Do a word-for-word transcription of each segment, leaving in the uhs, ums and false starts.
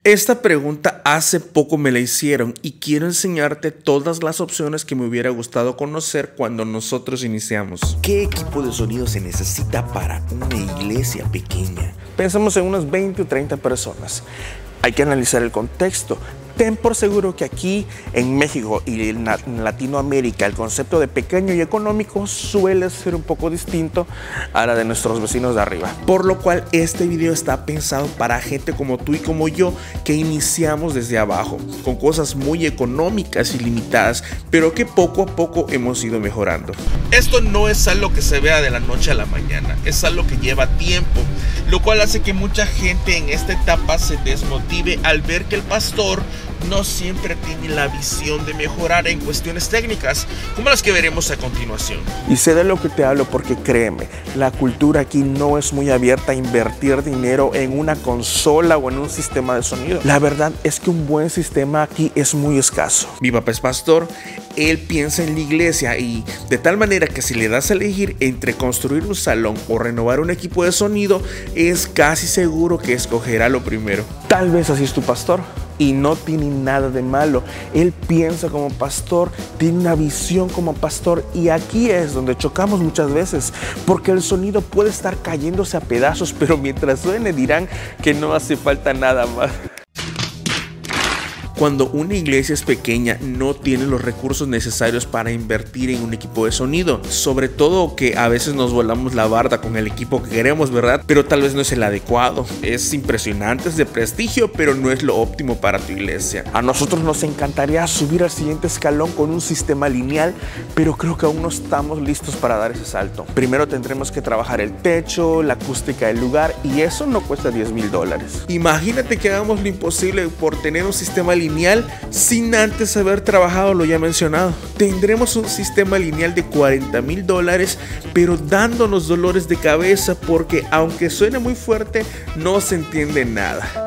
Esta pregunta hace poco me la hicieron y quiero enseñarte todas las opciones que me hubiera gustado conocer cuando nosotros iniciamos. ¿Qué equipo de sonido se necesita para una iglesia pequeña? Pensamos en unas veinte o treinta personas. Hay que analizar el contexto. Ten por seguro que aquí en México y en Latinoamérica el concepto de pequeño y económico suele ser un poco distinto a la de nuestros vecinos de arriba. Por lo cual este video está pensado para gente como tú y como yo que iniciamos desde abajo, con cosas muy económicas y limitadas, pero que poco a poco hemos ido mejorando. Esto no es algo que se vea de la noche a la mañana, es algo que lleva tiempo, lo cual hace que mucha gente en esta etapa se desmotive al ver que el pastor no siempre tiene la visión de mejorar en cuestiones técnicas, como las que veremos a continuación. Y sé de lo que te hablo porque créeme, la cultura aquí no es muy abierta a invertir dinero en una consola o en un sistema de sonido. La verdad es que un buen sistema aquí es muy escaso. Mi papá es pastor, él piensa en la iglesia y de tal manera que si le das a elegir entre construir un salón o renovar un equipo de sonido, es casi seguro que escogerá lo primero. Tal vez así es tu pastor. Y no tiene nada de malo. Él piensa como pastor, tiene una visión como pastor, y aquí es donde chocamos muchas veces, porque el sonido puede estar cayéndose a pedazos, pero mientras suene dirán que no hace falta nada más. Cuando una iglesia es pequeña, no tiene los recursos necesarios para invertir en un equipo de sonido. Sobre todo que a veces nos volamos la barda con el equipo que queremos, ¿verdad? Pero tal vez no es el adecuado. Es impresionante, es de prestigio, pero no es lo óptimo para tu iglesia. A nosotros nos encantaría subir al siguiente escalón con un sistema lineal, pero creo que aún no estamos listos para dar ese salto. Primero tendremos que trabajar el techo, la acústica del lugar, y eso no cuesta diez mil dólares. Imagínate que hagamos lo imposible por tener un sistema lineal sin antes haber trabajado lo ya mencionado. Tendremos un sistema lineal de cuarenta mil dólares, pero dándonos dolores de cabeza porque aunque suene muy fuerte, no se entiende nada.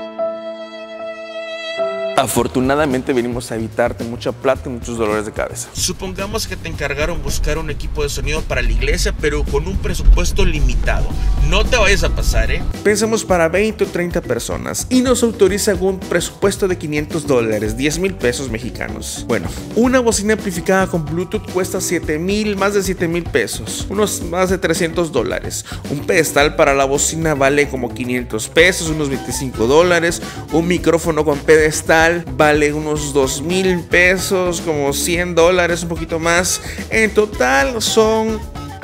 Afortunadamente venimos a evitarte mucha plata y muchos dolores de cabeza. Supongamos que te encargaron buscar un equipo de sonido para la iglesia, pero con un presupuesto limitado. No te vayas a pasar, ¿eh? Pensemos para veinte o treinta personas y nos autorizan un presupuesto de quinientos dólares, diez mil pesos mexicanos. Bueno, una bocina amplificada con Bluetooth cuesta siete mil, más de siete mil pesos, unos más de trescientos dólares. Un pedestal para la bocina vale como quinientos pesos, unos veinticinco dólares. Un micrófono con pedestal vale unos dos mil pesos, como cien dólares, un poquito más. En total son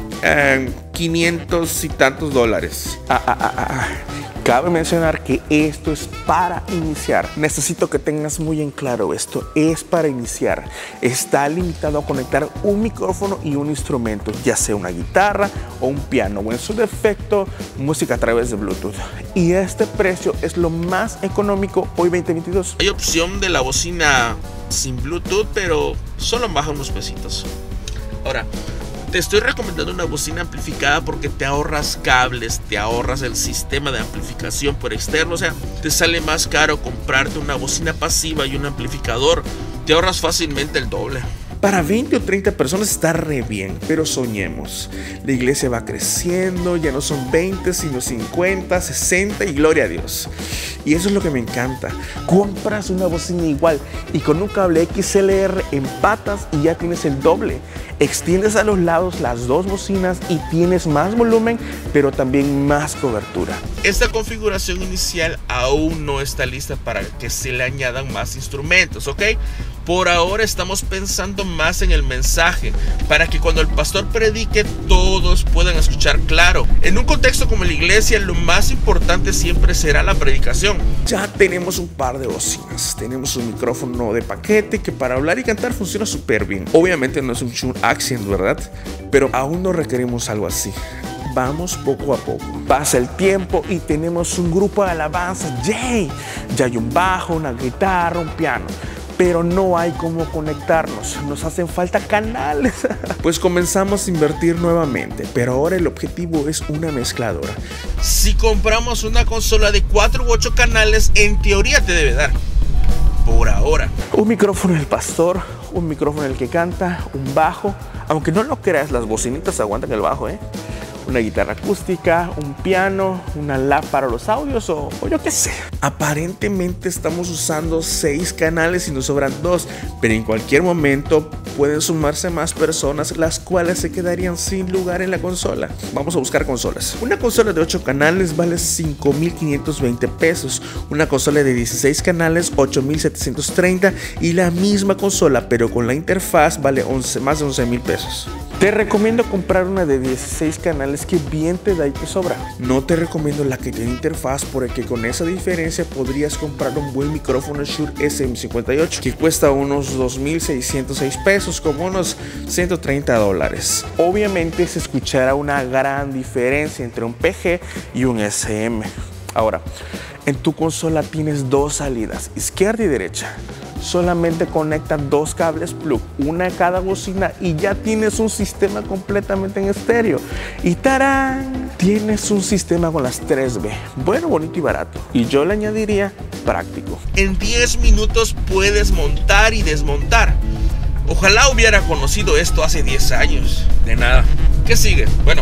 eh, quinientos y tantos dólares. Ah, ah, ah, ah. Cabe mencionar que esto es para iniciar. Necesito que tengas muy en claro esto. Es para iniciar. Está limitado a conectar un micrófono y un instrumento, ya sea una guitarra o un piano, o en su defecto, música a través de Bluetooth. Y este precio es lo más económico hoy veinte veintidós. Hay opción de la bocina sin Bluetooth, pero solo baja unos pesitos. Ahora, te estoy recomendando una bocina amplificada porque te ahorras cables, te ahorras el sistema de amplificación por externo. O sea, te sale más caro comprarte una bocina pasiva y un amplificador. Te ahorras fácilmente el doble. Para veinte o treinta personas está re bien, pero soñemos. La iglesia va creciendo, ya no son veinte, sino cincuenta, sesenta y gloria a Dios. Y eso es lo que me encanta. Compras una bocina igual y con un cable X L R empatas y ya tienes el doble. Extiendes a los lados las dos bocinas y tienes más volumen, pero también más cobertura. Esta configuración inicial aún no está lista para que se le añadan más instrumentos, ¿ok? Por ahora estamos pensando más en el mensaje, para que cuando el pastor predique todos puedan escuchar claro. En un contexto como la iglesia, lo más importante siempre será la predicación. Ya tenemos un par de bocinas, tenemos un micrófono de paquete que para hablar y cantar funciona súper bien. Obviamente no es un Shure Accent, ¿verdad? Pero aún no requerimos algo así. Vamos poco a poco. Pasa el tiempo y tenemos un grupo de alabanza. ¡Yay! Ya hay un bajo, una guitarra, un piano. Pero no hay cómo conectarnos, nos hacen falta canales. Pues comenzamos a invertir nuevamente, pero ahora el objetivo es una mezcladora. Si compramos una consola de cuatro u ocho canales, en teoría te debe dar. Por ahora. Un micrófono del pastor, un micrófono el que canta, un bajo. Aunque no lo creas, las bocinitas aguantan el bajo, ¿eh? una guitarra acústica, un piano, una lap para los audios o, o yo qué sé. Aparentemente estamos usando seis canales y nos sobran dos, pero en cualquier momento pueden sumarse más personas, las cuales se quedarían sin lugar en la consola. Vamos a buscar consolas. Una consola de ocho canales vale cinco mil quinientos veinte pesos, una consola de dieciséis canales ocho mil setecientos treinta y la misma consola pero con la interfaz vale once, más de once mil pesos. Te recomiendo comprar una de dieciséis canales que bien te da y te sobra. No te recomiendo la que tiene interfaz porque con esa diferencia podrías comprar un buen micrófono Shure S M cincuenta y ocho que cuesta unos dos mil seiscientos seis pesos, como unos ciento treinta dólares. Obviamente se escuchará una gran diferencia entre un P G y un S M. Ahora, en tu consola tienes dos salidas, izquierda y derecha. Solamente conecta dos cables plug, una a cada bocina y ya tienes un sistema completamente en estéreo. Y ¡tarán! Tienes un sistema con las tres B. Bueno, bonito y barato. Y yo le añadiría práctico. En diez minutos puedes montar y desmontar. Ojalá hubiera conocido esto hace diez años. De nada. ¿Qué sigue? Bueno,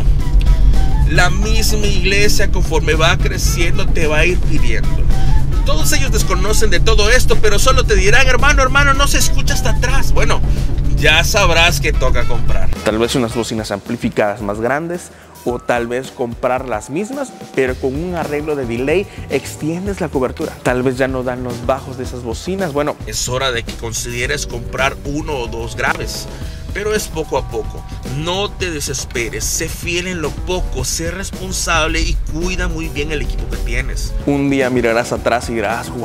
la misma iglesia conforme va creciendo te va a ir pidiendo. Todos ellos desconocen de todo esto, pero solo te dirán, hermano, hermano, no se escucha hasta atrás. Bueno, ya sabrás que toca comprar. Tal vez unas bocinas amplificadas más grandes, o tal vez comprar las mismas, pero con un arreglo de delay extiendes la cobertura. Tal vez ya no dan los bajos de esas bocinas. Bueno, es hora de que consideres comprar uno o dos graves. Pero es poco a poco, no te desesperes, sé fiel en lo poco, sé responsable y cuida muy bien el equipo que tienes. Un día mirarás atrás y dirás, wow,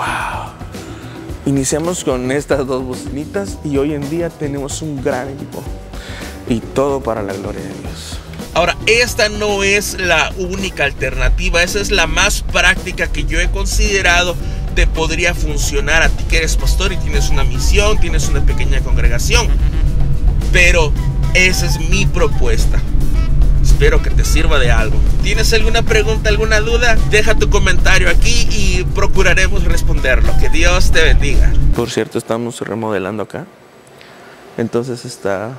iniciamos con estas dos bocinitas y hoy en día tenemos un gran equipo. Y todo para la gloria de Dios. Ahora, esta no es la única alternativa, esa es la más práctica que yo he considerado te podría funcionar a ti que eres pastor y tienes una misión, tienes una pequeña congregación. Pero esa es mi propuesta. Espero que te sirva de algo. ¿Tienes alguna pregunta, alguna duda? Deja tu comentario aquí y procuraremos responderlo. Que Dios te bendiga. Por cierto, estamos remodelando acá. Entonces está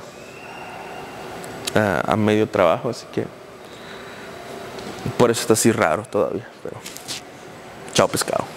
uh, a medio trabajo, así que por eso está así raro todavía. Pero chao, pescado.